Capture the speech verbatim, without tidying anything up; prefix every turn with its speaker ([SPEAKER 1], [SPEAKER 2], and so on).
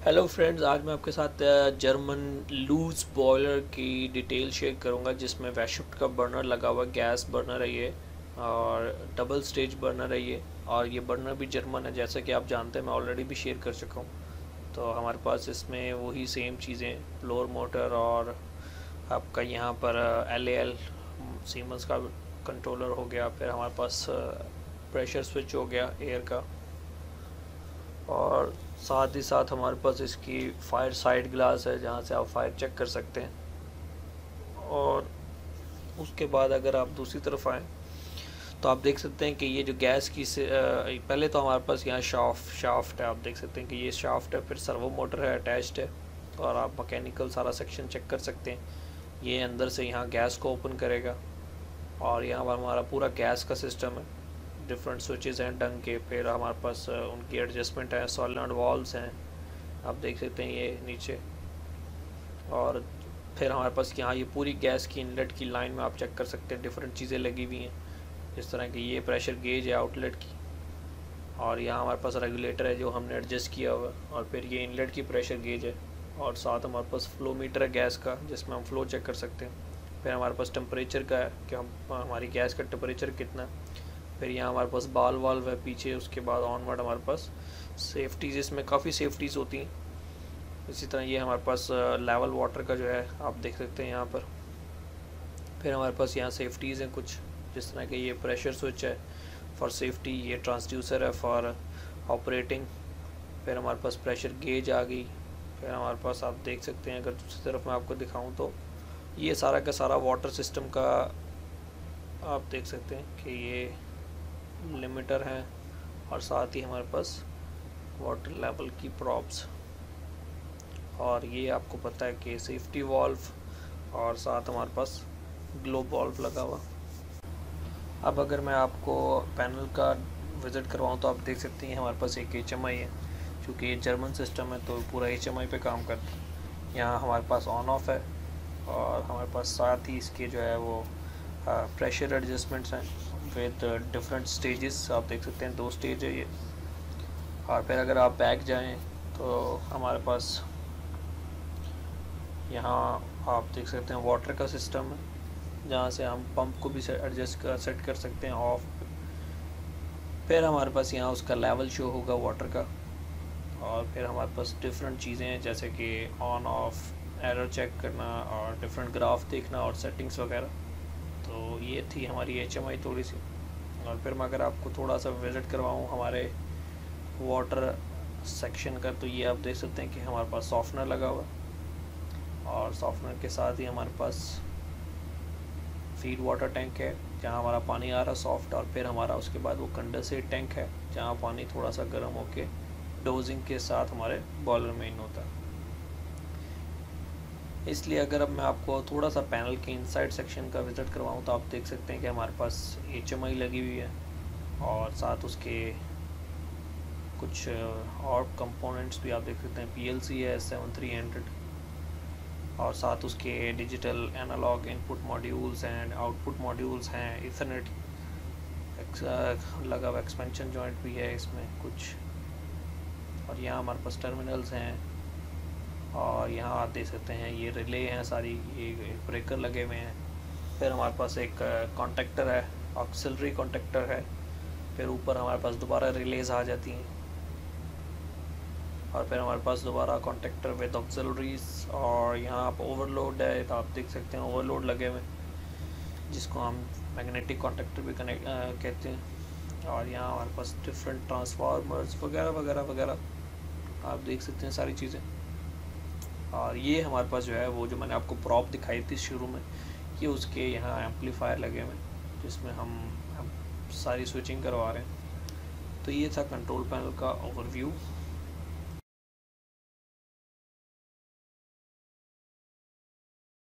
[SPEAKER 1] Hello friends, आज मैं आपके साथ जर्मन लूज बॉयलर की डिटेल शेयर करूंगा जिसमें वैशुफ्ट का बर्नर लगा हुआ है। गैस बर्नर है ये और डबल स्टेज बर्नर है ये। और ये बर्नर भी जर्मन है, जैसा कि आप जानते हैं, मैं ऑलरेडी भी शेयर कर चुका हूँ। तो हमारे पास इसमें वही सेम चीज़ें, फ्लोर मोटर और आपका यहाँ पर एल ए एल सीमंस का कंट्रोलर हो गया। फिर हमारे पास प्रेशर स्विच हो गया एयर का, और साथ ही साथ हमारे पास इसकी फायर साइड ग्लास है जहाँ से आप फायर चेक कर सकते हैं। और उसके बाद अगर आप दूसरी तरफ आएँ तो आप देख सकते हैं कि ये जो गैस की से पहले तो हमारे पास यहाँ शाफ्ट शाफ्ट है। आप देख सकते हैं कि ये शाफ्ट है, फिर सर्वो मोटर है अटैच्ड है, और आप मैकेनिकल सारा सेक्शन चेक कर सकते हैं। ये अंदर से यहाँ गैस को ओपन करेगा, और यहाँ पर हमारा पूरा गैस का सिस्टम है। डिफरेंट स्विचेस हैं ढंग के, फिर हमारे पास उनकी एडजस्टमेंट है, सॉलिनॉइड वाल्व्स हैं, आप देख सकते हैं ये नीचे। और फिर हमारे पास यहाँ ये पूरी गैस की इनलेट की लाइन में आप चेक कर सकते हैं, डिफरेंट चीज़ें लगी हुई हैं, जिस तरह की ये प्रेशर गेज है आउटलेट की, और यहाँ हमारे पास रेगुलेटर है जो हमने एडजस्ट किया हुआ है, और फिर ये इनलेट की प्रेशर गेज है, और साथ हमारे पास फ्लो मीटर है गैस का जिसमें हम फ्लो चेक कर सकते हैं। फिर हमारे पास टेम्परेचर का है कि हम हमारी गैस का टेम्परेचर कितना है। फिर यहाँ हमारे पास बाल वाल्व है पीछे, उसके बाद ऑनवर्ड हमारे पास सेफ्टीज़, इसमें काफ़ी सेफ्टीज़ होती हैं। इसी तरह ये हमारे पास लेवल वाटर का जो है आप देख सकते हैं यहाँ पर। फिर हमारे पास यहाँ सेफ्टीज़ हैं कुछ, जिस तरह के ये प्रेशर स्विच है फॉर सेफ्टी, ये ट्रांसड्यूसर है फॉर ऑपरेटिंग। फिर हमारे पास प्रेशर गेज आ गई। फिर हमारे पास आप देख सकते हैं, अगर दूसरी तरफ मैं आपको दिखाऊँ तो ये सारा का सारा वाटर सिस्टम का आप देख सकते हैं कि ये लिमिटर है, और साथ ही हमारे पास वाटर लेवल की प्रॉप्स, और ये आपको पता है कि सेफ्टी वॉल्व, और साथ हमारे पास ग्लोब वॉल्व लगा हुआ। अब अगर मैं आपको पैनल का विज़िट करवाऊँ तो आप देख सकते हैं हमारे पास एक एच एम आई है। चूँकि ये जर्मन सिस्टम है तो पूरा एच एम आई पे काम करता है। यहाँ हमारे पास ऑन ऑफ है, और हमारे पास साथ ही इसके जो है वो प्रेशर एडजस्टमेंट्स हैं विद डिफरेंट स्टेजेस, आप देख सकते हैं दो स्टेज है ये। और फिर अगर आप बैक जाएं तो हमारे पास यहाँ आप देख सकते हैं वाटर का सिस्टम है, जहाँ से हम पंप को भी एडजस्ट कर सेट कर सकते हैं ऑफ। फिर हमारे पास यहाँ उसका लेवल शो होगा वाटर का, और फिर हमारे पास डिफरेंट चीज़ें हैं जैसे कि ऑन ऑफ एरर चेक करना, और डिफरेंट ग्राफ देखना, और सेटिंग्स वगैरह। तो ये थी हमारी एच एम आई थोड़ी सी। और फिर मैं अगर आपको थोड़ा सा विज़िट करवाऊँ हमारे वाटर सेक्शन का, तो ये आप देख सकते हैं कि हमारे पास सॉफ्टनर लगा हुआ, और सॉफ्टनर के साथ ही हमारे पास फीड वाटर टैंक है जहाँ हमारा पानी आ रहा सॉफ्ट, और फिर हमारा उसके बाद वो कंडेंसेट टैंक है जहाँ पानी थोड़ा सा गर्म होके डोजिंग के साथ हमारे बॉयलर में इन होता है। इसलिए अगर अब मैं आपको थोड़ा सा पैनल के इनसाइड सेक्शन का विज़िट करवाऊँ तो आप देख सकते हैं कि हमारे पास एच एम आई लगी हुई है, और साथ उसके कुछ और कंपोनेंट्स भी आप देख सकते हैं। पी एल सी है सेवन थ्री हंड्रेड, और साथ उसके digital analogue input modules and output modules हैं, इथरनेट लगा हुआ एक्सपेंशन जॉइंट भी है इसमें कुछ, और यहाँ हमारे पास टर्मिनल्स हैं, और यहाँ आप देख सकते हैं ये रिले हैं सारी, ये ब्रेकर लगे हुए हैं। फिर हमारे पास एक कॉन्टेक्टर है, ऑक्सिलरी कॉन्टेक्टर है। फिर ऊपर हमारे पास दोबारा रिलेज आ जाती हैं, और फिर हमारे पास दोबारा कॉन्टेक्टर विद ऑक्सिलरीज। और यहाँ आप ओवरलोड है तो आप देख सकते हैं ओवरलोड लगे हुए, जिसको हम मैग्नेटिक कॉन्टेक्टर भी कनेक्ट कहते हैं। और यहाँ हमारे पास डिफरेंट ट्रांसफार्मर्स वगैरह वगैरह वगैरह आप देख सकते हैं सारी चीज़ें। और ये हमारे पास जो है वो जो मैंने आपको प्रॉप दिखाई थी शुरू में, ये उसके यहाँ एम्पलीफायर लगे हुए हैं जिसमें हम, हम सारी स्विचिंग करवा रहे हैं। तो ये था कंट्रोल पैनल का ओवरव्यू।